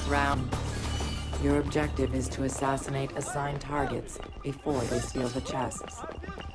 Round. Your objective is to assassinate assigned targets before they steal the chests.